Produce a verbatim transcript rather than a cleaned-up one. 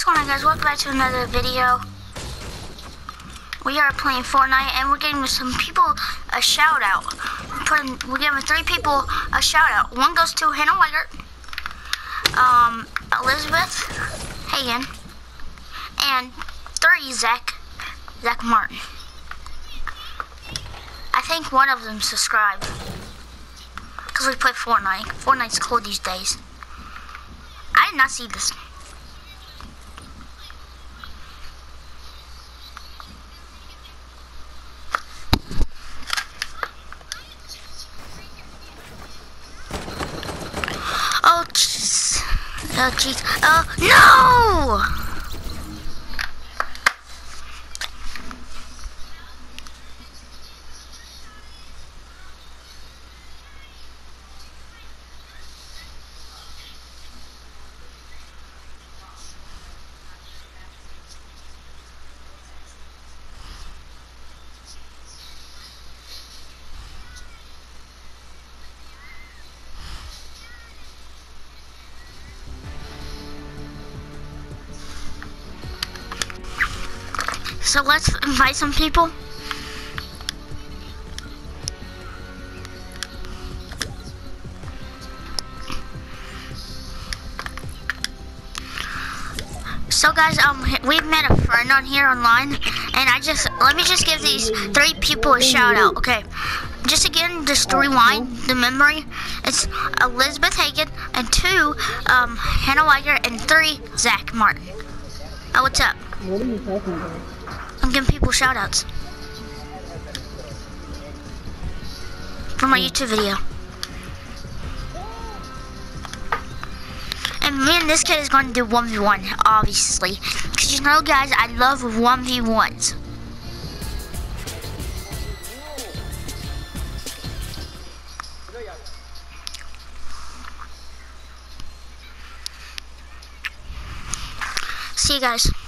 What's going on, guys? Welcome back to another video. We are playing Fortnite and we're giving some people a shout out. Putting, we're giving three people a shout out. One goes to Hannah Weigert, um, Elizabeth Hagen, and three Zach, Zach Martin. I think one of them subscribed because we play Fortnite. Fortnite's cool these days. I did not see this. Oh jeez. Oh jeez. Oh no! So let's invite some people. So guys, um, we've met a friend on here online, and I just, let me just give these three people a shout out, okay? Just again, just to rewind the memory, it's Elizabeth Hagen, and two, um, Hannah Weigert, and three, Zach Martin. Oh, what's up? What are you talking about? I'm giving people shout outs for my YouTube video. And me and this kid is going to do one v one, obviously. Because you know, guys, I love one v ones. See you guys.